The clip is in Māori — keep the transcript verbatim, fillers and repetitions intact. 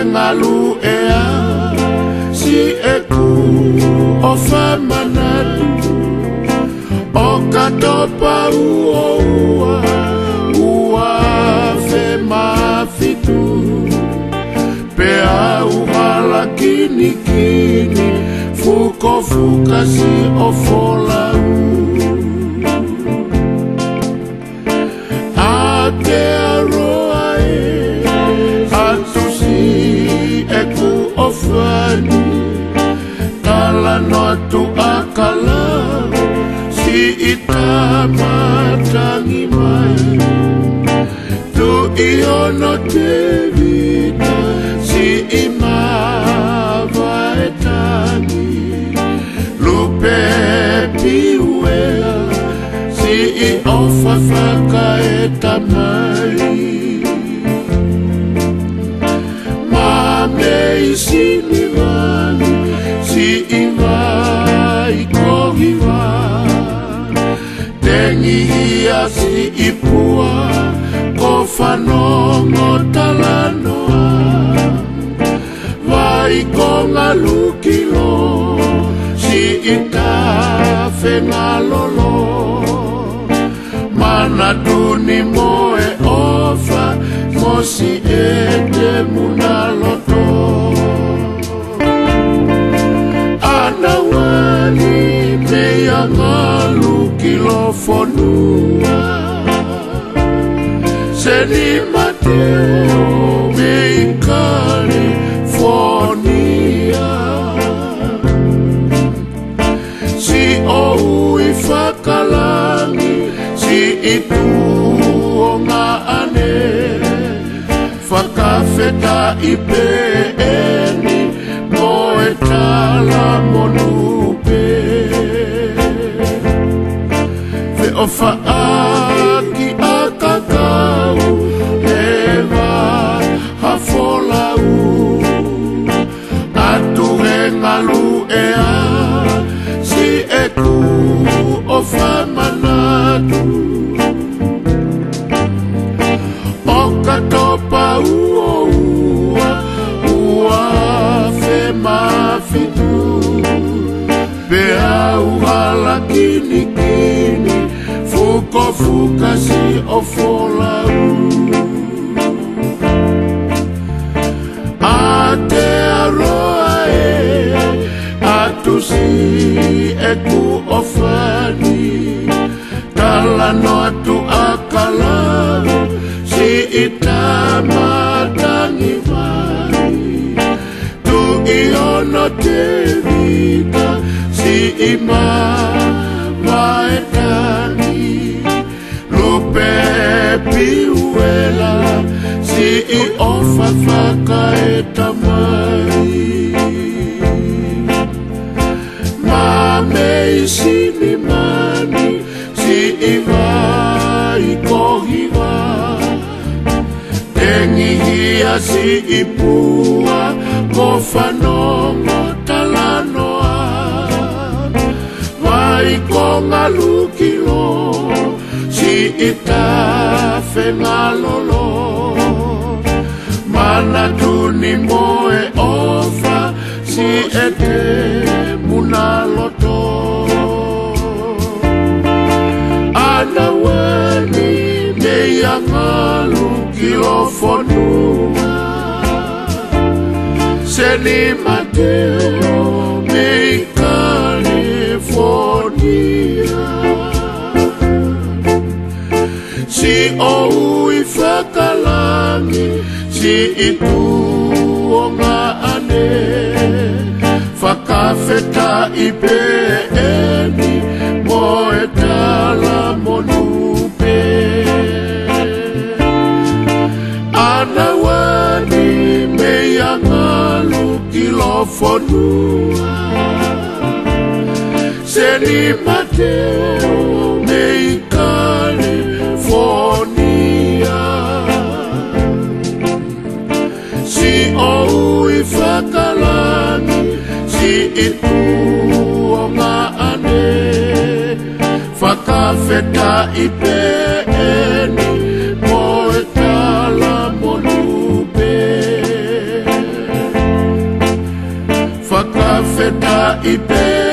ngalu ea si eku o famanatu o katopa ua ua ua fe mafitu pea uhala kini kini fuko fuka si o folau ate aroa e atu si eku o fani kala no tu akala si ita matangi mai tu iono te vita si ima vaetangi lupe piuea si i ofa faka eta mai mame isini mani si ima ikohiwa tengi ia si ipua kofanongo talanoa vai konga lukilo si ita fengalolo mana duni moe ofa mosi ete munaloto anawani meya ngalukilo fonua seni mateo meikari fonia si ou ifakalangi si itu onga ane fakafeta ipeeni moe tala monupe fe ofa aki akakau eva hafolau atu rengalu ea si eku ofa manatu okatopa ua ua ua fe mafitu pea uhala kini kini fuko fuka si ofolau ate aroa e atu si eku ofani kala no atu akala si ita matangi mai tu iono te vita si ima vaetangi lupe piuela si i ofa faka eta mai mame isini mani si iwa ikohiwa tengi hia si ipua kofanongo talanoa vai konga lukilo si ita fengalolo mana duni moe ofa si ete munaloto anawani meya ngalukilo fonua seni mateo meikali fonia si ou ifakalangi si itu onga ane fakafeta ipeeni moe tala monupe anawani meya ngalukilo fonua seni mateo meikali fonia si ou ifakalani si itu onga ane fakafeta ipeeni moe tala monupe T K I P